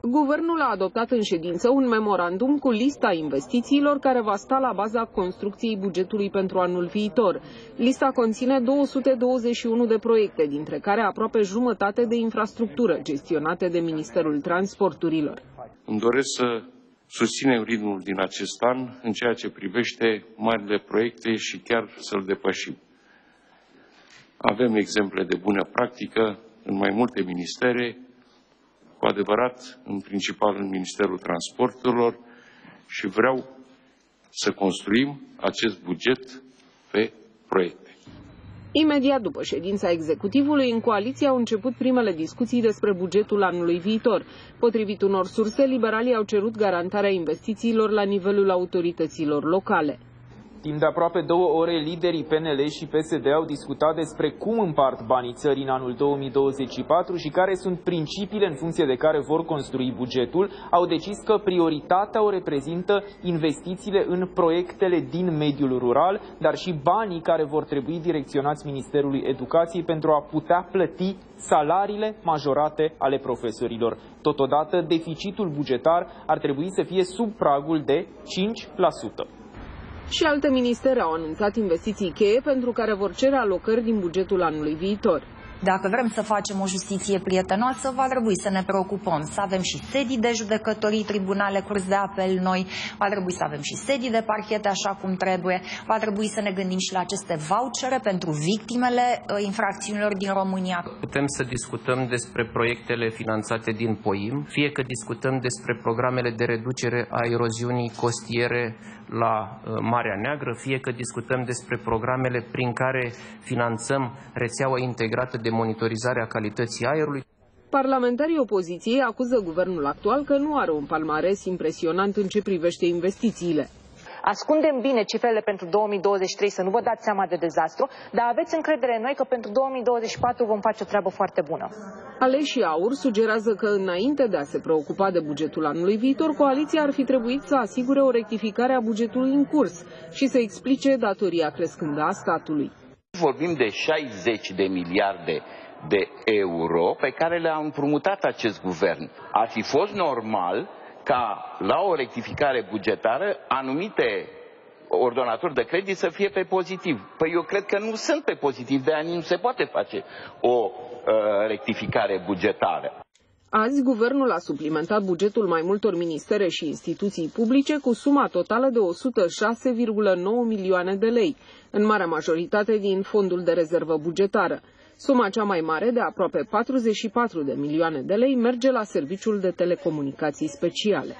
Guvernul a adoptat în ședință un memorandum cu lista investițiilor care va sta la baza construcției bugetului pentru anul viitor. Lista conține 221 de proiecte, dintre care aproape jumătate de infrastructură, gestionate de Ministerul Transporturilor. Îmi doresc să susținem ritmul din acest an în ceea ce privește marile proiecte și chiar să-l depășim. Avem exemple de bună practică în mai multe ministere, cu adevărat, în principal în Ministerul Transporturilor, și vreau să construim acest buget pe proiecte. Imediat după ședința executivului, în coaliție au început primele discuții despre bugetul anului viitor. Potrivit unor surse, liberalii au cerut garantarea investițiilor la nivelul autorităților locale. Timp de aproape 2 ore, liderii PNL și PSD au discutat despre cum împart banii țării în anul 2024 și care sunt principiile în funcție de care vor construi bugetul. Au decis că prioritatea o reprezintă investițiile în proiectele din mediul rural, dar și banii care vor trebui direcționați Ministerului Educației pentru a putea plăti salariile majorate ale profesorilor. Totodată, deficitul bugetar ar trebui să fie sub pragul de 5%. Și alte ministere au anunțat investiții cheie pentru care vor cere alocări din bugetul anului viitor. Dacă vrem să facem o justiție prietenoasă, va trebui să ne preocupăm să avem și sedii de judecătorii, tribunale, curți de apel noi, va trebui să avem și sedii de parchete așa cum trebuie, va trebui să ne gândim și la aceste vouchere pentru victimele infracțiunilor din România. Putem să discutăm despre proiectele finanțate din POIM, fie că discutăm despre programele de reducere a eroziunii costiere la Marea Neagră, fie că discutăm despre programele prin care finanțăm rețeaua integrată de monitorizare a calității aerului. Parlamentarii opoziției acuză guvernul actual că nu are un palmares impresionant în ce privește investițiile. Ascundem bine cifrele pentru 2023, să nu vă dați seama de dezastru, dar aveți încredere în noi că pentru 2024 vom face o treabă foarte bună. Aleșii AUR sugerează că înainte de a se preocupa de bugetul anului viitor, coaliția ar fi trebuit să asigure o rectificare a bugetului în curs și să explice datoria crescândă a statului. Vorbim de 60 de miliarde de euro pe care le-a împrumutat acest guvern. Ar fi fost normal ca la o rectificare bugetară anumite ordonatori de credit să fie pe pozitiv. Păi eu cred că nu sunt pe pozitiv, de ani nu se poate face o rectificare bugetară. Azi, guvernul a suplimentat bugetul mai multor ministere și instituții publice cu suma totală de 106,9 milioane de lei, în marea majoritate din fondul de rezervă bugetară. Suma cea mai mare, de aproape 44 de milioane de lei, merge la Serviciul de Telecomunicații Speciale.